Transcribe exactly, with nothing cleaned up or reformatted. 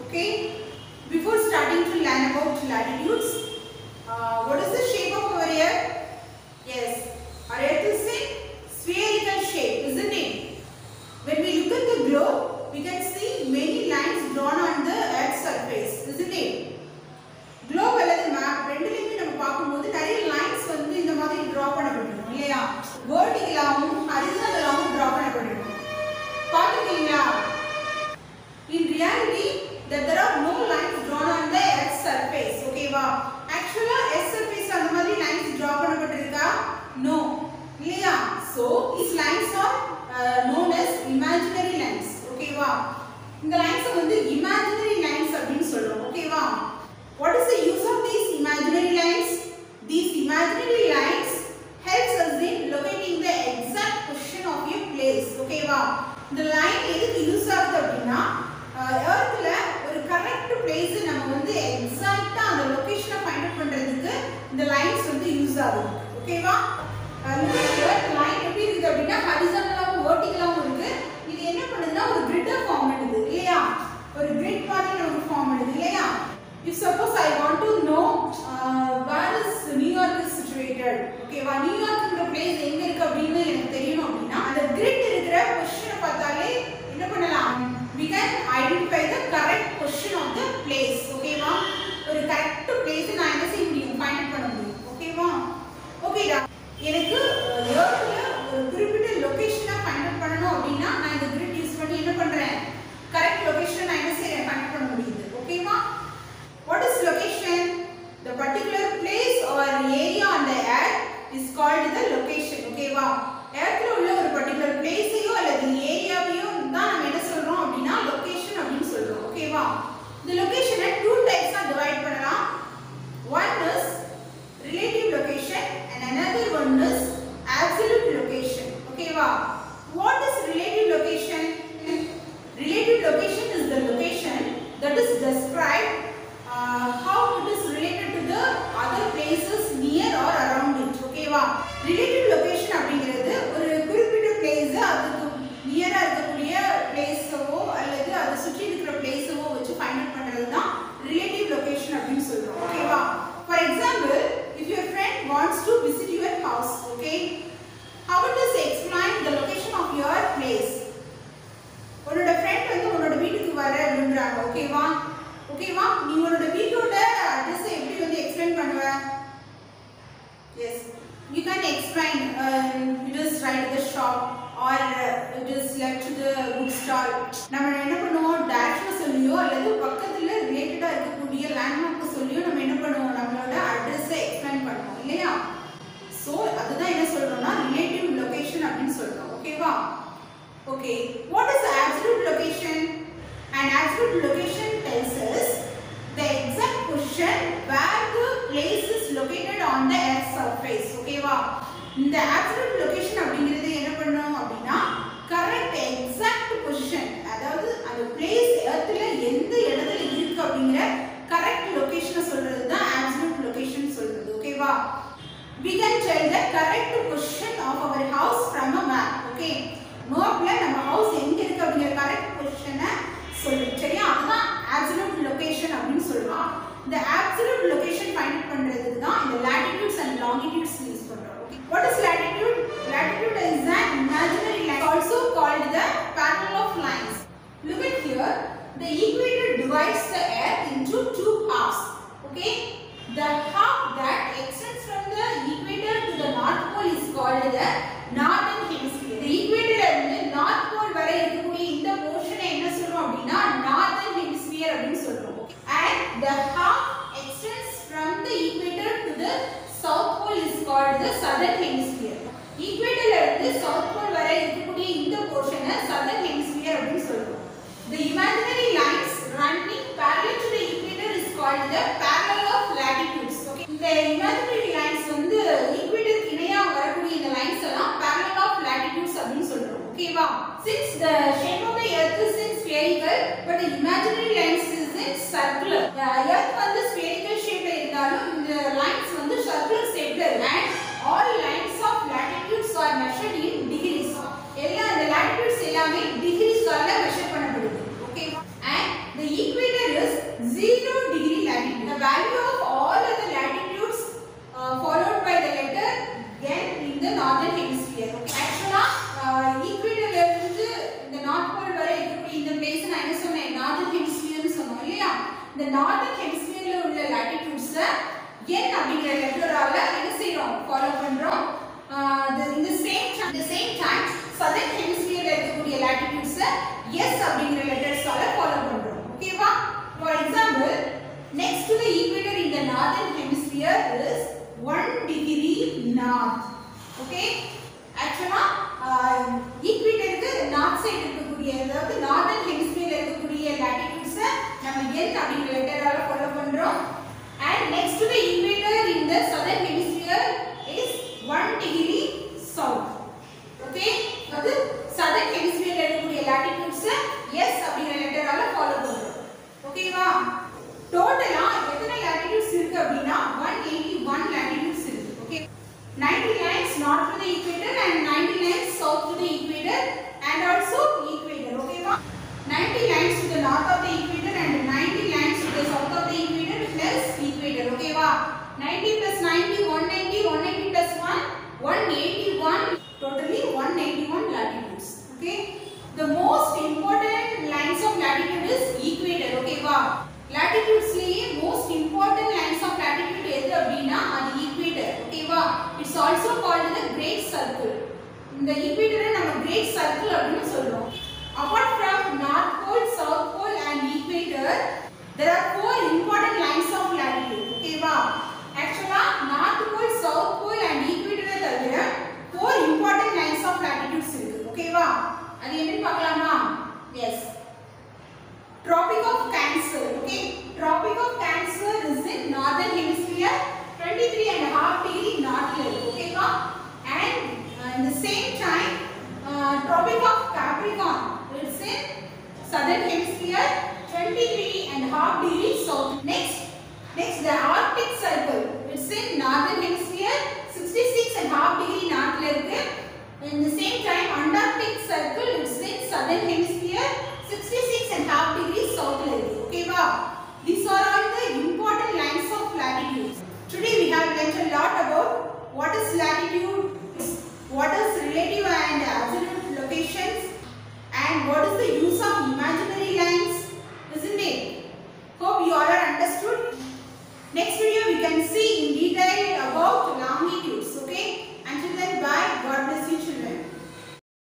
Okay. Before starting to learn about latitudes, uh, what is the shape of our earth? Yes, our earth is in spherical shape, isn't it? When we look at the globe, we can see many lines drawn on the earth's surface, isn't it? Globe அல்லது map ரெண்டுலயுமே நம்ம பாக்கும்போது நிறைய lines வந்து இந்த மாதிரி draw பண்ணப்பட்டிருக்கும் இல்லையா? vertically-ஆவும் horizontal-ஆவும் draw பண்ணப்பட்டிருக்கும். பாத்துக்கீங்களா? In reality, that there are no lines drawn on the earth's surface. Okay வா? Actually, earth surface அந்த மாதிரி lines draw பண்ணப்பட்டிருக்கா? No. இல்லையா? So, these lines are uh, known as imaginary lines. Okay வா? இந்த lines வந்து imaginary lines அப்படினு சொல்றோம். Okay வா? What is the use of these imaginary lines? These imaginary lines helps us in locating the exact position of a place. Okay வா? இந்த line எதுக்கு use ஆகுது அப்படினா earthல ஒரு கரெக்ட் பிளேஸ் நம்ம வந்து எக்ஸாக்ட்டா அந்த லொகேஷனை ஃபைண்ட் அவுட் பண்றதுக்கு இந்த லைன்ஸ் வந்து யூஸ் ஆகுது. ஓகேவா? இந்த லைன் எப்படி இருக்கு அப்படினா ஹரிசாண்டலாவும் வெர்டிகலாவும் இருக்கு. இது என்ன பண்ணுதுன்னா ஒரு கிரிட் ஃபார்ம் பண்ணுது இல்லையா? ஒரு கிரிட் மாதிரி நமக்கு ஃபார்ம் பண்ணுது இல்லையா? If suppose I want to know uh, where is New York is situated. ஓகேவா? நியூயார்க்ங்கற பிளேஸ் எங்க இருக்கு அப்படினு எனக்கு தெரியணும் அப்படினா அந்த கிரிட் இருக்கிற பொசிஷனை பார்த்தாலே என்ன பண்ணலாம்? We can identify the correct position of the place. Okay va? ஒரு correct place நான் என்ன செய்ய முடியும்? find out பண்ண முடியும். Okay va? Okay டா. எனக்கு earthல ஒரு குறிப்பிட்ட லொகேஷனை find out பண்ணனும் அப்படினா நான் இந்த grid யூஸ் பண்ணி என்ன பண்றேன்? correct location நான் என்ன செய்றேன்? find out பண்ண முடியுது. Okay va? What is location? The particular place or area on the earth is called the location. Okay va? earthல உள்ள ஒரு particular placeையோ அல்லது ஏரியாவையோ தான் நம்ம என்ன சொல்றோம் அப்படினா location அப்படினு சொல்றோம். ஓகேவா? இந்த location-ஐ two types ஆ divide பண்ணலாம். One is relative location and another one is absolute location. ஓகேவா? What is relative location? Relative location is the location that is described uh, how it is related to the other places near or around it. ஓகேவா? relative location அப்படிங்கிறது ஒரு குறிப்பிட்ட place அதுக்கு நியரா இருக்கக்கூடிய பிளேஸவோ அல்லது அதை சுற்றி இருக்கிற பிளேஸவோ வச்சு ஃபைண்ட் அவுட் பண்றது தான் ரிலேட்டிவ் லொகேஷன் அப்படினு சொல்றோம். ஓகேவா? For example, if your friend wants to visit your house, okay, how does he explain the location of your place? உன்னோட friend வந்து உன்னோட வீட்டுக்கு வர விரும்பறாங்க. ஓகேவா? ஓகேவா? நீ உன்னோட வீட்டோட அட்ரஸ் எப்படி வந்து எக்ஸ்பிளைன் பண்ணுவ? Yes, you can explain uh, it is right at the shop or uh, it is left to the bookstall. நம்ம என்ன பண்ணுவோம்? டைரக்ஷன் சொல்லியோ அல்லது பக்கத்துல ரிலேட்டடா இருக்கக்கூடிய லேண்ட்மார்க் சொல்லியோ நம்ம என்ன பண்ணுவோம்? நம்மளோட அட்ரஸை எக்ஸ்பிளைன் பண்ணுவோம் இல்லையா? சோ அதுதான் என்ன சொல்றோம்னா ரிலேட்டிவ் லொகேஷன் அப்படினு சொல்றோம். ஓகேவா? Okay, what is the absolute location? An absolute location tells us the exact position where the place is located on the earth's surface. ஓகேவா? இந்த absolute location அப்படிங்கிறது என்ன பண்ணும் அப்படினா correct exact position, அதாவது அந்த place earthல எந்த இடத்துல இருக்கு அப்படிங்கற correct location சொல்றது தான் absolute location சொல்றது. ஓகேவா? We can tell the correct position of our house from a map. Okay, மேப்ல நம்ம house எங்க இருக்கு அப்படிங்கற correct position-ஐ சொல்லுது. சரியா? அதுதான் absolute location அப்படினு சொல்றோம். இந்த absolute location find out பண்றதுக்கு தான் இந்த latitudes and longitudes யூஸ் பண்றோம். What is latitude? Latitude is an imaginary line also called the parallel of lines. Look at here. The equator divides the earth into two halves. Okay? The half that extends from the equator to the north pole is called the northern hemisphere. The equator இருந்து north pole வரை இருக்கக்கூடிய இந்த போர்ஷனை என்ன சொல்றோம் அப்படினா northern hemisphere அப்படினு சொல்றோம். And the half extends from the equator to the south pole is called the southern hemisphere. Equator இருந்து south pole வரை இருக்கக்கூடிய இந்த போர்ஷனை southern hemisphere அப்படினு சொல்றோம். The imaginary lines running parallel to the equator is called the parallel of latitudes. Okay, இந்த imaginary lines வந்து equator க்கு இணையா வரக்கூடிய இந்த lines எல்லாம் parallel of latitudes அப்படினு சொல்றோம். ஓகேவா? Since the shape of the earth is in spherical but the imaginary lines is in circular. The earth வந்து spherical shape ல இருந்தாலும் இந்த lines வந்து circular shape ல இருக்கு. And all lines of latitudes are measured in degrees. எல்லா இந்த latitudes எல்லாமே degrees ஆல மெஷர் பண்ணப்படுது. ஓகேவா? And the equator is northern hemisphere ல உள்ள latitudes n அப்படிங்கற லெட்டரால என்ன செய்றோம் ஃபாலோ பண்றோம். in the same time the same time southern hemisphere ல இருக்கக்கூடிய latitudes s அப்படிங்கற லெட்டர்ஸால ஃபாலோ பண்றோம். ஓகேவா? For example, next to the equator in the northern hemisphere is one degree north. Okay? Actually, equator க்கு north side இருக்கக்கூடிய அதாவது northern hemisphere ல இருக்கக்கூடிய latitudes நம்ம n அப்படிங்கற லெட்டரால ஃபாலோ பண்றோம். And next to the equator in the southern hemisphere is one degree south. Okay? அது southern hemisphere ல இருக்கக்கூடிய latitudes s அப்படிங்கற லெட்டரால ஃபாலோ பண்றோம். ஓகேவா? டோட்டலா எத்தனை latitudes இருக்கு அப்படினா one eighty-one latitudes இருக்கு. Okay? ninety lines north to the equator and ninety lines south to the equator and also equator. ஓகேவா? ninety lines to the north of the equator and ninety lines to the south of the equator plus equator. ஓகேவா? ninety plus ninety one ninety, one ninety plus one one eighty-one, totally one eighty-one latitudes. Okay? The most important lines of latitude is equator. ஓகேவா? latitudes லயே most important lines of latitude எது அப்படினா அது equator. ஓகேவா? It's also called the great circle. இந்த equator நம்ம great circle அப்படினு சொல்றோம். Apart from north pole, south pole and equator, there are four important lines of latitude. ஓகேவா? Actually north pole, south pole and equator தவிர four important lines of latitudes இருக்கு. ஓகேவா? அது என்னன்னு பார்க்கலாமா? Yes. Tropic of Cancer. Okay, Tropic of Cancer is in northern hemisphere, twenty-three and a half degree north ல இருக்கு. ஓகேவா? And uh, in the same time uh, Tropic of Capricorn is in southern hemisphere, twenty-three and a half degree south. Next, next the Arctic Circle. It's in northern hemisphere, sixty-six and a half degree north ல இருக்கு. In the same time Antarctic Circle it's in southern hemisphere, sixty-six and a half degrees south ல இருக்கு. ஓகேவா? These are all the important lines of latitude. Today we have learnt a lot about what is latitude, what is relative and absolute locations, and what is the use of imaginary lines, isn't it? Hope you all are understood. Next video we can see in detail about